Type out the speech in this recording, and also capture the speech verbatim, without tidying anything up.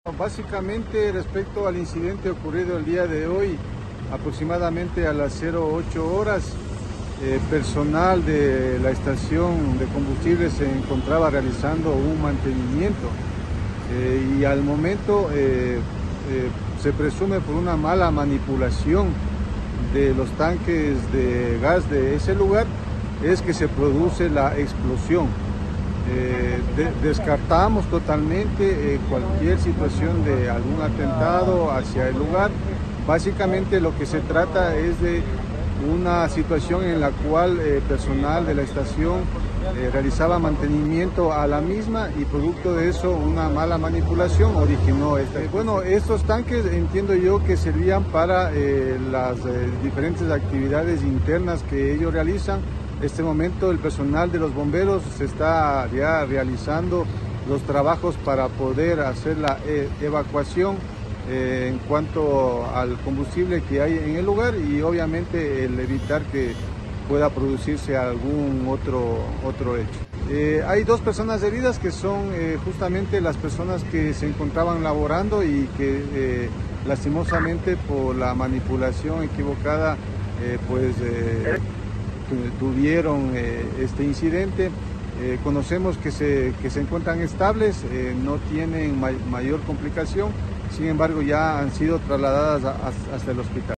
Básicamente, respecto al incidente ocurrido el día de hoy, aproximadamente a las cero ocho horas, eh, personal de la estación de combustible se encontraba realizando un mantenimiento eh, y al momento eh, eh, se presume por una mala manipulación de los tanques de gas de ese lugar es que se produce la explosión. Eh, de, descartamos totalmente eh, cualquier situación de algún atentado hacia el lugar. Básicamente lo que se trata es de una situación en la cual el eh, personal de la estación eh, realizaba mantenimiento a la misma y producto de eso una mala manipulación originó esta. Eh, bueno, estos tanques entiendo yo que servían para eh, las eh, diferentes actividades internas que ellos realizan. En este momento el personal de los bomberos se está ya realizando los trabajos para poder hacer la e evacuación eh, en cuanto al combustible que hay en el lugar y obviamente el evitar que pueda producirse algún otro, otro hecho. Eh, hay dos personas heridas que son eh, justamente las personas que se encontraban laborando y que eh, lastimosamente por la manipulación equivocada eh, pues eh, tuvieron eh, este incidente. Eh, conocemos que se, que se encuentran estables, eh, no tienen may mayor complicación, sin embargo ya han sido trasladadas a, a, hasta el hospital.